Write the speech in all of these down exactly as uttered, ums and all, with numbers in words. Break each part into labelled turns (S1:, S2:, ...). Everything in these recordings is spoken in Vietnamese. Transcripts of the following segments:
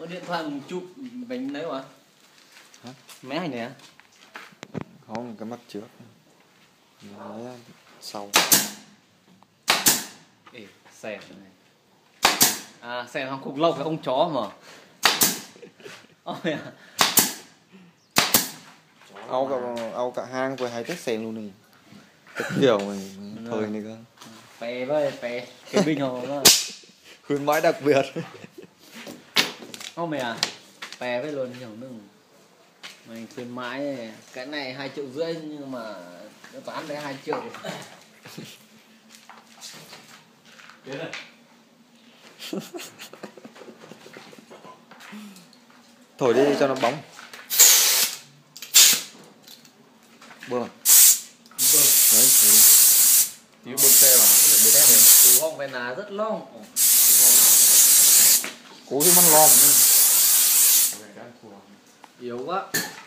S1: điện thoại mình chụp bánh đấy mà.
S2: Hả?
S1: Mé hành này á?
S2: Không, cái mặt trước. Đấy, sau.
S1: Ê, xèn này. À, xèn không cục lộc cái ông chó mà. Ôi à.
S2: Âu cả, Âu cả hang với hai tết xèn luôn này. Cái kiểu này, thời này cơ.
S1: Pè với, pè. Cái bình hồ đó.
S2: Khuyến mãi đặc biệt.
S1: Không mày à? Pè với luôn nhiều nưng. Mày khuyến mãi cái này hai triệu rưỡi nhưng mà nó bán đấy hai triệu. Thế này.
S2: Thổi đi cho nó bóng. Bơm. Bơm. Đấy, thổi đi.
S1: Tí bơm xe vào, có thể bơm xe này. Từ hông về là rất long.
S2: Cố cái mắt lom.
S1: Yếu quá.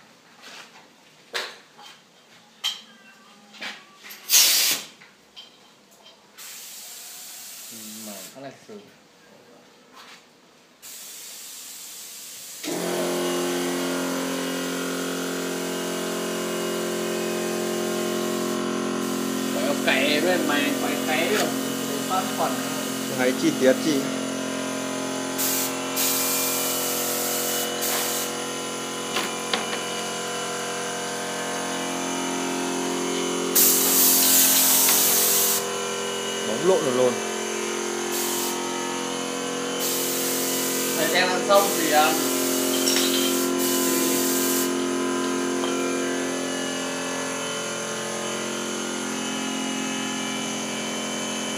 S1: Mà khá là sử. Phải cày bên mày phải cày được phát phần.
S2: Hãy chi tiết chi. Bóng lộn rồi luôn.
S1: Thầy em ăn xong thì